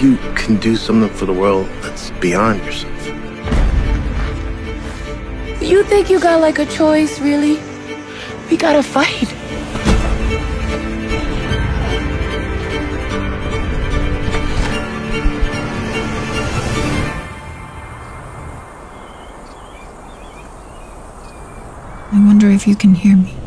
you can do something for the world that's beyond yourself. You think you got like a choice, really? We gotta fight. I wonder if you can hear me.